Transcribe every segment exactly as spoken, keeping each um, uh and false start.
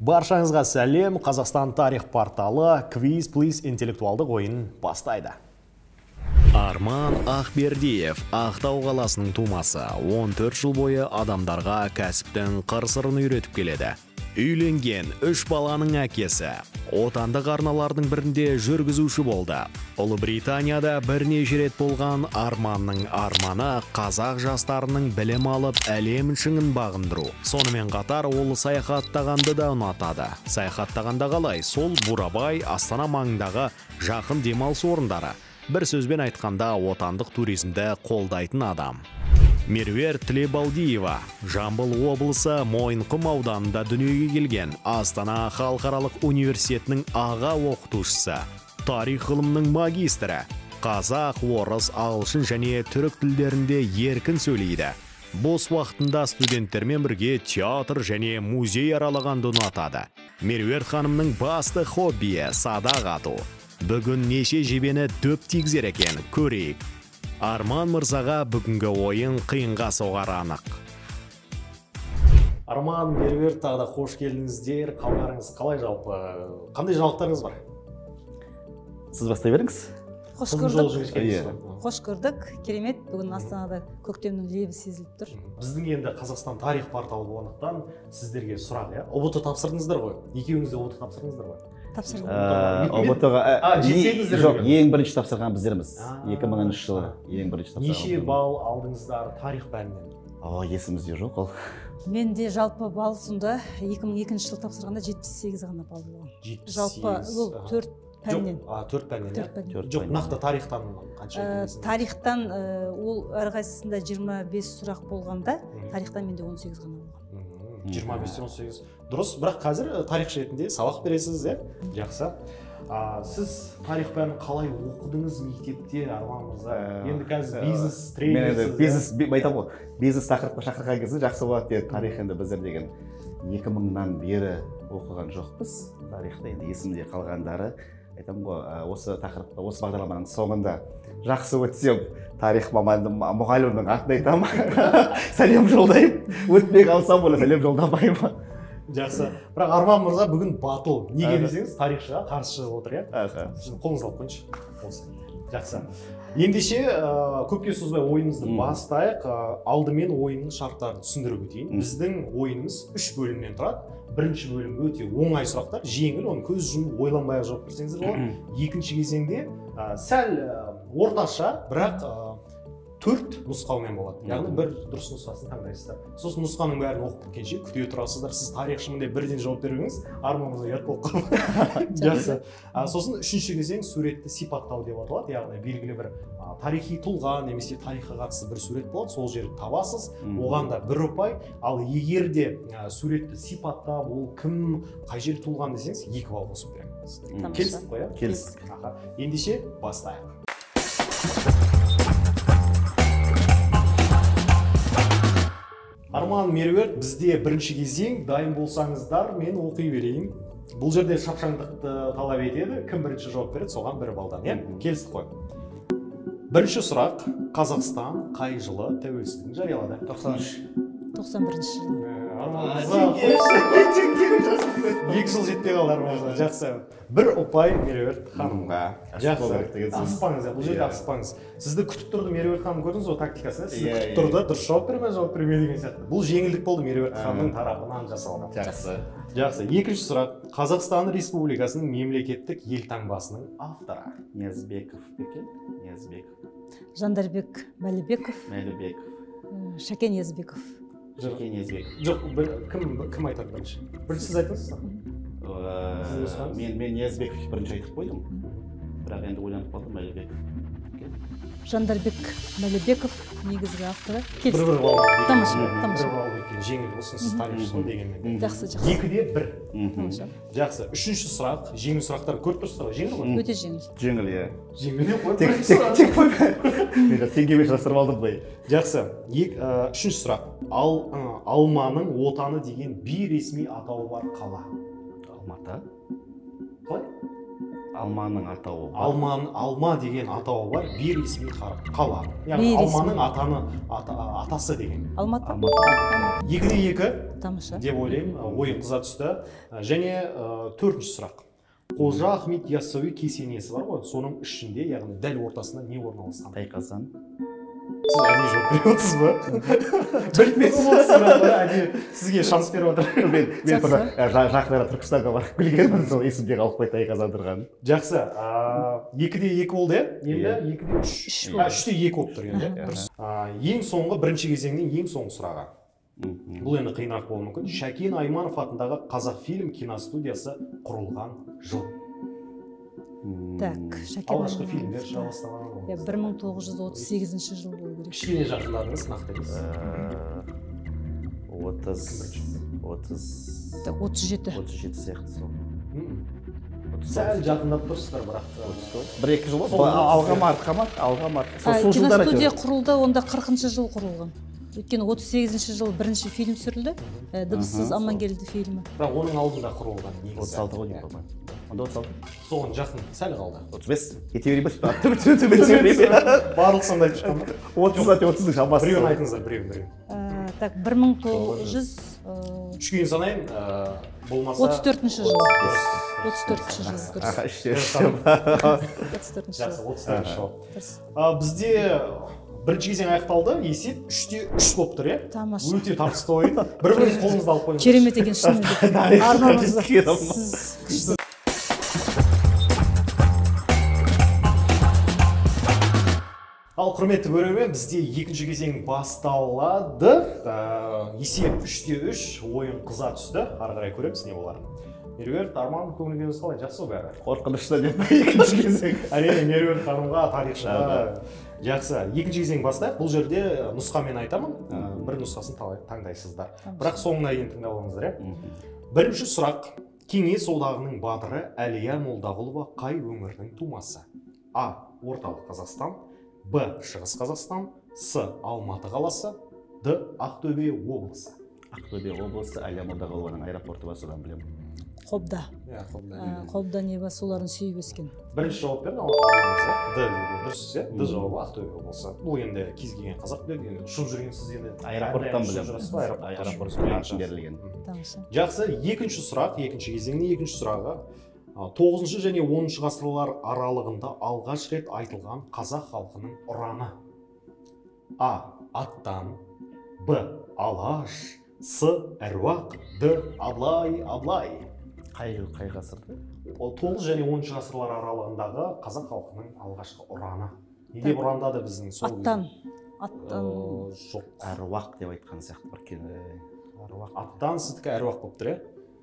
Баршаңызға сәлем, Қазақстан тарих порталы Quiz Please интеллектуалдық ойын бастайды. Арман Ақбердиев, Ақтау қаласының тумасы, он төрт жыл бойы адамдарға кәсіптің қыр-сырын үйретіп келеді. Үйленген үш баланың әкесі, отандық арналардың бірінде жүргізуші болды. Ұлыбританияда бірнеше рет болған Арманның арманы қазақ жастарының білім алып әлем шыңын бағындыру. Сонымен қатар ол саяхаттағанды да ұнатады. Саяхаттағанда қалай? Сол Бурабай, Астана маңындағы жақын демалыс орындары. Бір сөзбен айтқанда отандық туризмді қолдайтын адам. Меруерт Тілебалдиева, Жамбыл облысы Мойынқұм ауданында дүниеге келген, Астана халықаралық университетінің аға оқытушысы, тарих ғылымның магистрі, қазақ, орыс, ағылшын және түрік тілдерінде еркін сөйлейді. Бос уақытында студенттермен бірге театр және музей аралағанды ұнатады. Меруерт ханымның басты хоббиі садақ ату. Бүгін неше жебені дөп тигізер екен, көрейік. Арман мырзаға бүгінгі ойын қиынға соғар анық. Арман, Меруерт, тағы да қош келдіңіздер. Қалдарыңыз қалай жалпы? Қандай жаңалықтарыңыз бар? Сіз бастай беріңіз. Қош көрдік. Қош көрдік. Керемет, бүгін Астанада көктемнің лебі сезіліп тұр. Біздің енді Қазақстан тарих порталы болғандықтан сіздерге сұрақ, иә? ұбт тапсырдыңыздар ғой. Екеуіңіз де ұбт тапсырдыңыздар ғой. Тапсырдым. Жоқ, ең бірінші тапсырған біздерміз. екі мыңыншы жылы ең бірінші тапсырған. Неше балл алдыңыздар тарих пәнінен? О, есімізде жоқ ол. Мен де жалпы балл сонда екі мың екінші жылы тапсырғанда жетпіс сегіз ғана балл болған. Жалпы ол төрт пәннен. төрт пәннен. Жоқ, нақты тарихтан қанша? Тарихтан ол әрқайсысында жиырма бес сұрақ болғанда, тарихтан менде он сегіз ғана болған. жиырма бестен он сегіз. Дұрыс, бірақ қазір тарихшы ретінде сабақ бересіз, е? Жақсы. Сіз тарих пәнін қалай оқыдыңыз мектепте, Арман мырза? Енді қазір бизнес тренерсіз. Бизнес, байтам ғой, бизнес тақырыпқа шақырған кезде жақсы болады деді. Тарих енді біздер деген екі мыңнан бері оқыған жоқпыз. Тарихта енді есімде қалғандары. Айтам ғой, осы тақырыпта, осы бағдарламаның соңында жақсы өтсем, тарих маманды мұғалімнің атын айтамын. Сәлем жолдайым. Өтпей қалсам болы сәлем жолдамайым. Жақсы. Бірақ Арман мырза бүгін батыл. Неге десеңіз, тарихшыға қарсы шығып отыр, иә? Сіздің қолыңызды алып қойыңызшы. Жақсы. Ендеше көпке созбай ойынымызды бастайық. Алдымен ойынның шарттарын түсіндіріп өтейін. Біздің ойынымыз үш бөлімнен тұрады. Бірінші бөлім өте оңай сұрақтар, жеңіл, оны көз жұмып ойланбай жауап берсеңіздер болады. Екінші кезеңде сәл орташа, бірақ төрт нұсқаумен болады. Яғни бір дұрыс нұсқасын таңдайсыздар. Сосын нұсқаның бәрін оқып біткенше күте тұрасыздар. Сіз тарихшымын деп бірден жауап беріңіз, арманыңыз ұят болып қалмайды. Жақсы. Сосын үшінші кезең суретті сипаттау деп аталады. Яғни белгілі бір тарихи тұлға немесе тарихқа қатысты бір сурет болады, сол жерді табасыз. Оған да бір ұпай. Ал егер де суретті сипаттап, ол кім, қай жер тұлған десеңіз, екі балл қосып береміз. Келістік қой, иә? Келістік. Ендеше бастайық. Арман, Меруерт, бізде бірінші кезең, дайын болсаңыздар, мен оқи берейін. Бұл жерде шапшаңдықты талап етеді, кім бірінші жауап береді, соған бір балдан, е? Келістік қой. Бірінші сұрақ, Қазақстан қай жылы тәуелсіздігін жариялады? тоқсан үш. тоқсан бірінші жылы. Арман мырза, екі жыл жетпей қалды Арман мырза, жақсы. Бір ұпай Меруерт ханымға. Жақсы. Асықпаңыз, бұл жерде асықпаңыз. Сізді күтіп тұрды Меруерт ханым, көрдіңіз ғой тактикасына? Сізді күтіп тұрды, дұрыс жауап берме, жауап берме деген сияқты. Бұл жеңілдік болды Меруерт ханымның тарапынан жасалған. Жақсы. Жақсы. Екінші сұрақ. Қазақстан Республикасының мемлекеттік елтаңбасының авторы. Ниязбеков екен. Ниязбеков. Жандарбек Мәлібеков. Мәлібеков. Шәкен Ниязбеков. Шәкен Ниязбеков. Жоқ, кім айтады бірінші? Бірінші сіз айтыңыз? Мен Ниязбеков бірінші айтып қойдым. Бірақ енді ойланып қалдым Мәлібеков. Жандарбек Мәлібеков негізгі авторы. Бір-бір балл. Тамаша, тамаша. Бір балл өткен жеңіл болсын, сіз тарихшысың дегенмен. Жақсы, жақсы. Екіде бір. Тамаша. Жақсы. Үшінші сұрақ. Жеңіл сұрақтар көріп тұрсыздар ғой, жеңіл ғой? Өте жеңіл. Жеңіл, иә. Жеңіл деп қойып Тек тек қойып. Мен теңгеме жасырып алдым ғой. Жақсы. Үшінші сұрақ. Алманың отаны деген бейресми атауы бар қала. Алматы. Қалай? Алманың атауы бар. Алман, алма деген атауы бар, бейресми қала. Яғни алманың атаны, атасы деген. Алматы. Екі де екі Тамаша. деп ойлаймын, ойын қыза түсті. Және төртінші сұрақ. Қожа Ахмет Яссауи кесенесі бар ғой, соның ішінде, яғни дәл ортасында не орналасқан? Тайқазан. Сіз әдейі жоқ беріп отырсыз ба? Білмейсіз ба? Сізге шанс беріп отыр. Мен жақындара Түркістанға барып келгенмін, сол есімде қалып қойды Тайқазан тұрғанын. Жақсы, екі де екі болды, енді екі де үш. үш те екі болып тұр енді. Ең соңғы, бірінші кезеңнің ең соңғы сұрағы. Бұл енді қиырақ болуы мүмкін. Шәкен Айманов атындағы Қазақфильм киностудиясы құрылған жыл. Так, Шәкен алғашқы фильмдер шыға бастаған ғой. бір мың тоғыз жүз отыз сегізінші жыл болу керек. Кішкене жақындадыңыз, нақты емес. отыз отыз отыз жеті. отыз жеті сияқты сол. Сәл жақындап тұрсыздар, бірақ бір екі жыл болды. Алға ма, артқа ма? Алға ма? Киностудия құрылды, онда қырқыншы жыл құрылған. Өйткені отыз сегізінші жыл бірінші фильм түсірілді, Дыбыссыз Амангелді фильмі. Бірақ оның алдында құрылған негізі. отыз алты ғой деймін. Онда отыз алты. Соған жақын, сәл қалды. отыз бес. Кете берейін ба? Төмен сөйлеймін. Барлық сондай шыққан ба? отыз отыздың шамасы. Біреуін айтыңыздар, біреуін, біреуін. Так, бір мың тоғыз жүз... Үшкейін санайын, болмаса... отыз төртінші жыл. отыз төртінші жыл. Аха, үште үште. отыз төртінші Жақсы, жыл. отыз төртінші жыл. Бізде бірінші кезең аяқталды, есеп үште үш болып тұр, е? Тамаша. Өте тартысты ойын. Бір-біріңіз қолыңызды алып қойыңыз. Керемет екен шынымен. Арманыңызды. Ал құрметті көрермен, бізде екінші кезең басталады. Есеп үште үш, ойын қыза түсті. Ары қарай көреміз не боларын. Меруерт, Арман, көңіліңіз қалай? Жақсы ғой бәрі? Қорқынышты деп екінші кезең. Әрине, Меруерт ханымға, тарихшыға жақсы. Екінші кезең бастайық. Бұл жерде нұсқамен айтамын. Бір нұсқасын таңдайсыздар. Бірақ соңына дейін тыңдап алыңыздар. Бірінші сұрақ. Кеңес одағының батыры Әлия Молдағұлова қай өңірдің тумасы? А. Орталық Қазақстан. Б. Шығыс Қазақстан. С. Алматы қаласы. Д. Ақтөбе облысы. Ақтөбе облысы, Әлия Молдағұлованың аэропорты бар, содан білемін. Қобда. Қобда не ба, соларын сүйіп өскен. Бірінші жауап берді, Д. Дұрыс, Д жауабы Ақтөбе облысы. Бұл енді кез келген қазақ біледі, ұшып жүргенсіз енді аэропорттан білемін. Аэропорттан берілген. Жақсы, екінші сұрақ, екінші кезеңнің екінші сұрағы. тоғызыншы және оныншы ғасырлар аралығында алғаш рет айтылған қазақ халқының ұраны. А. Аттан. Б. Алаш. С. Әруақ. Д. Аблай, Аблай. Қай қай ғасырда? тоғыз және оныншы ғасырлар аралығындағы қазақ халқының алғашқы ұраны. Неге ұрандады біздің сол кезде? Аттан. Аттан. Жоқ. Әруақ деп айтқан сияқты бір келі. Аттан сіздікі әруақ болып тұр, е?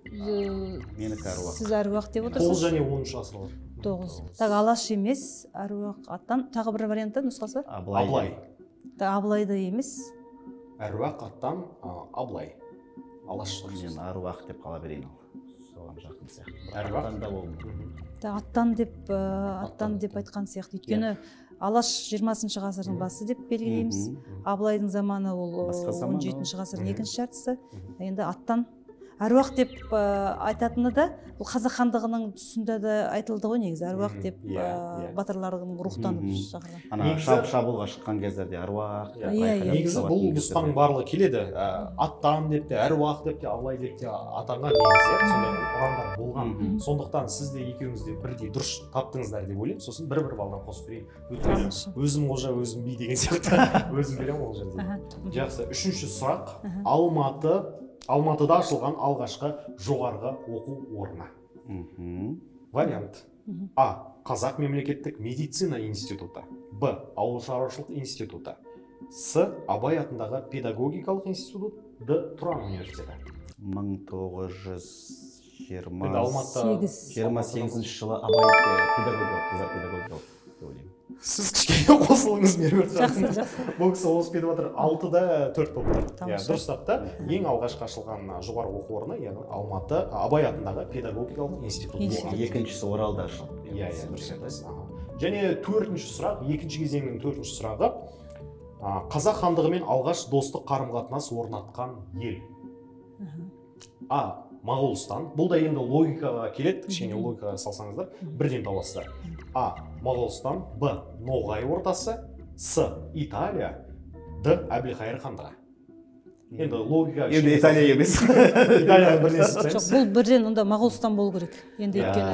Менікі әруақ. Сіз әруақ деп отырсыз? тоғыз және оныншы ғасырлар. тоғыз. Так, Алаш емес, әруақ, аттан. Тағы бір вариантта нұсқасы? Аблай. Аблайды емес. Әруақ, аттан, Аблай. Алаш тұр. Мен әруақ деп қала берейін. Соған жақын сияқты. Әруақ да болды. Аттан деп аттан деп айтқан сияқты. Өйткені Алаш жиырмасыншы ғасырдың басы деп белгілейміз. Аблайдың заманы ол он жетінші ғасырдың екінші жартысы. Енді аттан әруақ деп айтатыны да бұл қазақ хандығының тұсында да айтылды ғой негізі. Әруақ деп батырлардың рухтанып шақырған. Ана шабуылға шыққан кездерде әруақ. Негізі бұл нұсқаның барлығы келеді. Аттан деп те, әруақ деп те, Аблай деп те атанған негізі. Сондай ұрандар болған. Сондықтан сіз де екеуіңіз де бірдей дұрыс таптыңыздар деп ойлаймын. Сосын бір-бір балдан қосып берейін. Өзім олжа, өзім би деген сияқты. Өзім беремін ол жерде. Жақсы. Үшінші сұрақ. Алматы Алматыда ашылған алғашқы жоғарғы оқу орны. Вариант. А. Қазақ мемлекеттік медицина институты. Б. Ауыл шаруашылық институты. С. Абай атындағы педагогикалық институт. Д. Тұран университеті. мың тоғыз жүз жиырма сегізінші жылы Абай педагогикалық қыздар педагогикалық деп ойлаймын. Сіз кішкене қосылыңыз Меруерт ханым. Жақсы, жақсы. Бұл кісі озып кетіп отыр. алтыда төрт болып тұр. Дұрыс тапты. Ең алғашқы ашылған жоғарғы оқу орны, яғни Алматы Абай атындағы педагогикалық институт. Екіншісі Оралда ашылды. Иә, иә, дұрыс айтасыз. Және төртінші сұрақ, екінші кезеңнің төртінші сұрағы. Қазақ хандығымен алғаш достық қарым-қатынас орнатқан ел. А. Моғолстан. Бұл да енді логикаға келеді, кішкене логикаға салсаңыздар, бірден табасыздар. А. Моғолстан, Б. Ноғай ортасы, С. Италия, Д. Әбілқайыр хандығы. Енді логика... Енді Италия емес. Италияны бірден сұраймыз. Бұл бірден онда Моғолстан болу керек. Енді өйткені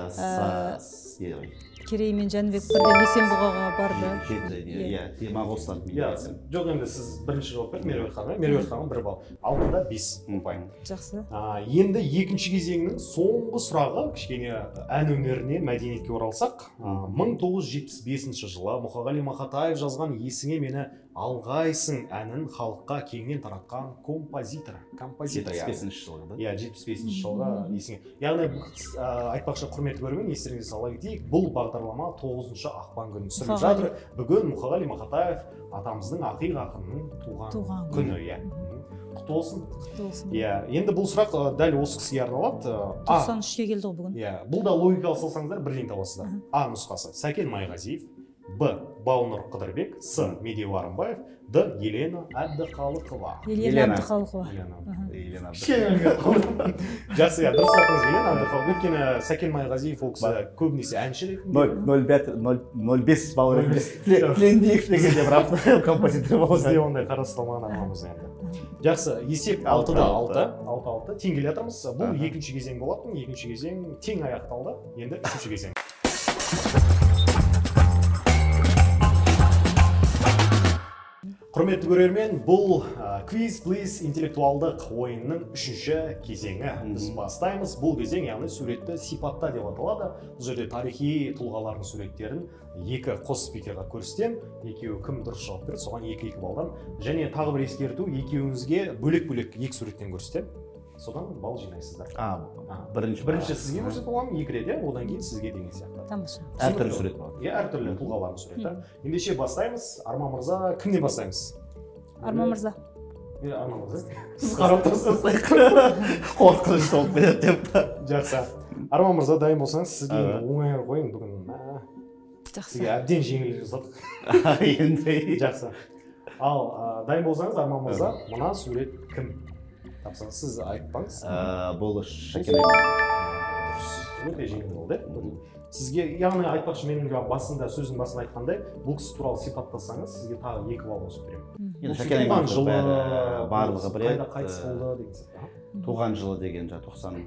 Керей мен Жәнібек бірден Есенбұғаға барды. Иә, Моғолстан. Жоқ, енді сіз бірінші жауап берді, Меруерт ханым. Меруерт ханым бір балл. Алтыда бес ұпай. Жақсы. Енді екінші кезеңнің соңғы сұрағы, кішкене ән өнеріне, мәдениетке оралсақ, мың тоғыз жүз жетпіс бесінші жылы Мұқағали Мақатаев жазған «Есіңе мені алғайсың» әнін халыққа кеңінен таратқан композитор. Композитор. жетпіс бесінші жылғы, да? Иә, жетпіс бесінші жылға есіңе. Яғни айтпақшы құрметті көрермен, естеріңізге сала кетейік, бұл бағдарлама тоғызыншы ақпан күні түсіріліп жатыр. Бүгін Мұқағали Мақатаев атамыздың ақиқ ақынның туған күні. Құтты болсын. Иә, енді бұл сұрақ дәл осы кісіге арналады. тоқсан үшке келді ғой бүгін. Иә, бұл да логикалық салсаңыздар бірден табасыздар. А нұсқасы Сәкен Майғазиев, Б. Баунұр Қыдырбек, С. Медеу Арынбаев, Д. Елена Әбдіқалықова. Елена Әбдіқалықова. Елена Әбдіқалықова. Жақсы, иә, дұрыс айтыңыз, Елена Әбдіқалықова. Өйткені Сәкен Майғазиев ол кісі көбінесе әнші ретінде. нөл бес балл тілендейік дегенде бірақ композитор болды. Бізде ондай қарастырылмаған армамыз енді. Жақсы, есеп алтыда алты, алты алты. Тең келе жатырмыз. Бұл екінші кезең болатын. Екінші кезең тең аяқталды. Енді үшінші кезең. Құрметті көрермен, бұл Quiz Please интеллектуалдық ойынның үшінші кезеңі. Біз бастаймыз. Бұл кезең, яғни суретті сипатта деп аталады. Бұл жерде тарихи тұлғалардың суреттерін екі қос спикерға көрсетем. Екеуі кім дұрыс жауап береді, соған екі-екі балдан. Және тағы бір ескерту, екеуіңізге бөлек-бөлек екі суреттен көрсетем. Содан бал жинайсыздар. Бірінші сізге көрсетіп оламын, екі рет, одан кейін сізге деген сияқты. Тамаша. Әртүрлі сурет болады. Иә, әртүрлі тұлғалардың суреті. Ендеше бастаймыз. Арман мырза, кімнен бастаймыз? Арман мырза. Арман мырза. Сіз қарап тұрсыз. Қорқыныш толып береді деп. Жақсы. Арман мырза, дайын болсаңыз, сізге оңай қойын бүгін. Жақсы. Сізге әбден жеңіл жасадық. Енді. Жақсы. Ал дайын болсаңыз, Арман мырза, мына сурет кім? Тапсаңыз, сіз айтпаңыз. Бұл Шәкен Айманов. Өте жеңіл болды. Сізге, яғни айтпақшы, менің басында, сөздің басында айтқандай, бұл кісі туралы сипаттасаңыз, сізге тағы екі балл қосып беремін. Шәкен Аймановтың барлығы біледі. Қайда қайтыс болды деген сияқты. Туған жылы деген жаңа тоқсан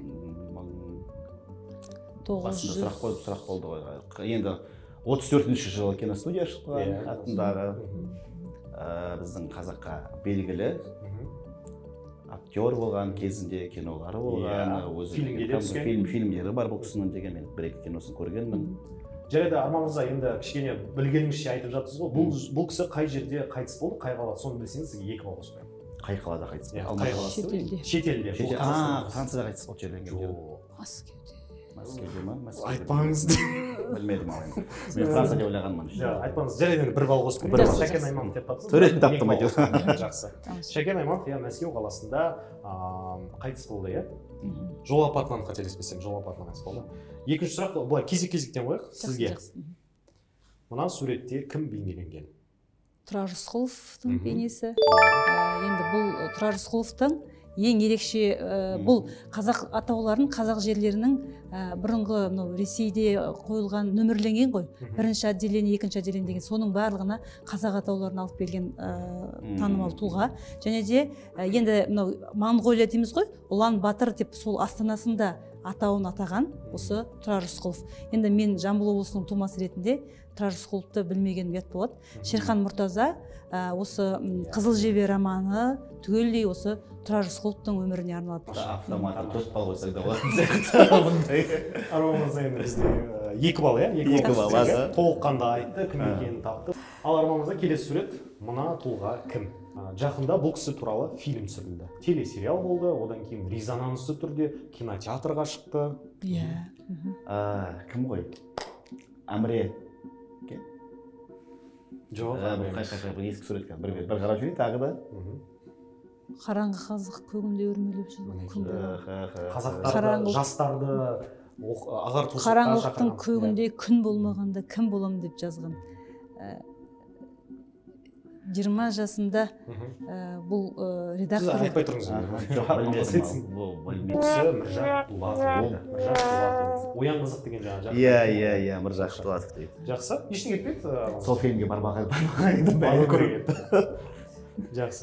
басында сұрақ қойып сұрақ болды ғой. Енді отыз төртінші жылы киностудия шыққан атындағы біздің қазаққа белгілі актер болған, кезінде кинолары болған, фильмдері бар бұл кісінің деген, мен бір-екі киносын көргенмін. Жарайды, Арман мырза, енді кішкене білгеніңізше айтып жатсыз ғой, бұл кісі қай жерде қайтыс болды, қай қалада, соны білсеңіз сізге екі балл қосып беремін. Қай қалада қайтыс болды? Қай қаласы? Шетелде. Шетелде. А, Францияда қайтыс болды жерленген. Мәскеуде. Мәскеуде ма? Айтпаңыз. Білмедім ал енді. Мен Франция деп ойлағанмын. Айтпаңыз, жарайды, енді бір балл қосып беремін. Шәкен Айманов деп тапсыз. Төретін таптым айтып. Жақсы. Шәкен Айманов Мәскеу қаласында қайтыс болды, иә? Жол апатынан қателеспесем, жол апатынан қайтыс болды. Екінші сұрақ, былай кезек-кезектен қояйық сізге. Мына суретте кім бейнеленген? Тұрар Рысқұловтың бейнесі. Енді бұл Тұрар Рысқұловтың ең ерекше, бұл қазақ атауларын, қазақ жерлерінің бұрынғы Ресейде қойылған нөмірленген ғой. Бірінші отделение, екінші отделение деген, соның барлығына қазақ атауларын алып берген танымал тұлға. Және де енді Монғолия дейміз ғой, Ұлан Батыр деп сол астанасында атауын атаған осы Тұрар Рысқұлов. Енді мен Жамбыл облысының тумасы ретінде Тұрар Рысқұловты білмеген ұят болады. Шерхан Мұртаза осы Қызыл жебе романы түгелдей осы Тұрар Рысқұловтың өміріне арналады. Автоматты төрт балл қойсақ да болады. Арман мырза, енді бізде екі балл, иә? Екі балл. Толыққанды айтты, кім екенін тапты. Ал Арман мырза, келесі сурет, мына тұлға кім? Жақында бұл кісі туралы фильм түсірілді. Телесериал болды, одан кейін резонансты түрде кинотеатрға шықты. Иә. Кім ғой? Әміре. Жоқ. Қай-қай-қай бір ескі сурет екен. Бір қарап жүрейін тағы да. Қараңғы қазық көгінде өрмелеп жүр. Қазақтарды, жастарды ағартушылыққа шақырған. Қараңғылықтың көгінде күн болмағанда кім болам деп жазған. жиырма жасында бұл редактор. Сіз айтпай тұрыңыз. Оян қызық деген жаңа. Иә, иә, иә, Міржақып Дулатов дейді. Жақсы. Ештеңе етпеді? Сол фильмге бармаған Жақсы.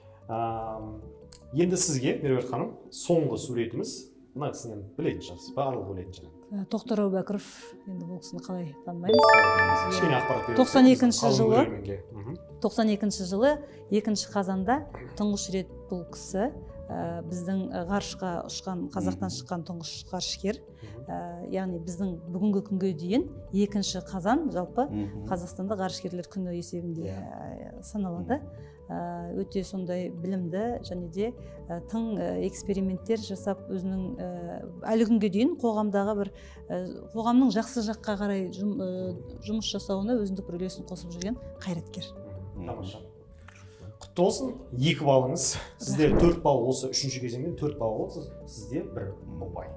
Енді сізге, Меруерт ханым, соңғы суретіміз, мына кісінен білетін шығарсыз, барлығы білетін шығар. Тоқтар Әубәкіров, енді бұл кісіні қалай танымаймыз. Кішкене ақпарат беріңіз. тоқсан екінші жылы, тоқсан екінші жылы екінші қазанда тұңғыш рет бұл кісі біздің ғарышқа ұшқан, Қазақтан шыққан тұңғыш ғарышкер, яғни біздің бүгінгі күнге дейін екінші қазан жалпы Қазақстанда ғарышкерлер күні есебінде саналады. Өте сондай білімді және де тың эксперименттер жасап, өзінің әлі күнге дейін қоғамдағы бір қоғамның жақсы жаққа қарай жұмыс жасауына өзіндік бір үлесін қосып жүрген қайраткер. Тамаша. Құтты болсын, екі балыңыз. Сізде төрт бал, осы үшінші кезеңнен төрт бал болды, сізде бір ұпай.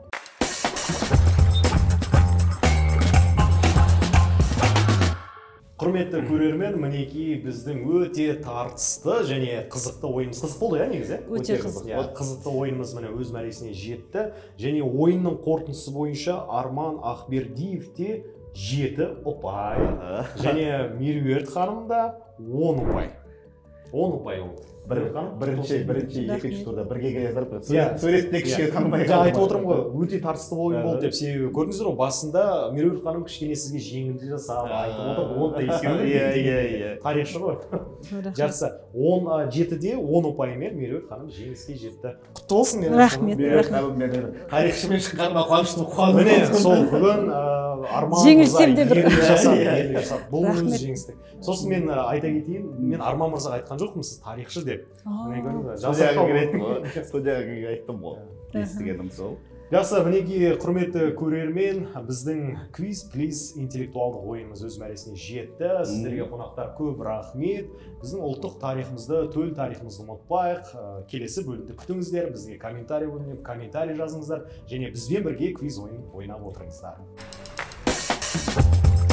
Құрметті көрермен, мінекей біздің өте тартысты және қызықты ойынымыз. Қызық болды, иә, негізі? Өте қызық. Қызықты ойынымыз міне өз мәресіне жетті. Және ойынның қорытындысы бойынша Арман Ақбердиевте жеті ұпай. Және Меруерт ханымда он ұпай. он ұпай болды. Бірінші, бірінші, екінші турда бірге келе сөйлесте кішкене танымай қалды. Айтып отырмын ғой, өте тартысты ойын болды деп. Себебі көрдіңіздер ғой, басында Меруерт ханым кішкене сізге жеңілдік жасап, айтып отырды, оны да ескеру. Иә, иә, иә. Тарихшы ғой. Жақсы. он жетіде он ұпаймен Меруерт ханым жеңіске жетті. Құтты болсын, Меруерт ханым. Рахмет. Тарихшымен шыққаныма қуаныштымын, қуандым. Міне, сол бүгін Арман жеңілсем де бір жасап, бұл өз жеңістік. Сосын мен айта кетейін, мен Арман мырзаға айтқан жоқпын, сіз тарихшы деп. Студияға айттым ғой, естігенім сол. Жақсы, мінекей құрметті көрермен, біздің квиз плиз интеллектуалдық ойынымыз өз мәресіне жетті. Сіздерге қонақтар көп рахмет. Біздің ұлттық тарихымызды, төл тарихымызды ұмытпайық. Келесі бөлімді күтіңіздер, бізге комментарий бөлініп, комментарий жазыңыздар және бізбен бірге квиз ойын ойнап отырыңыздар.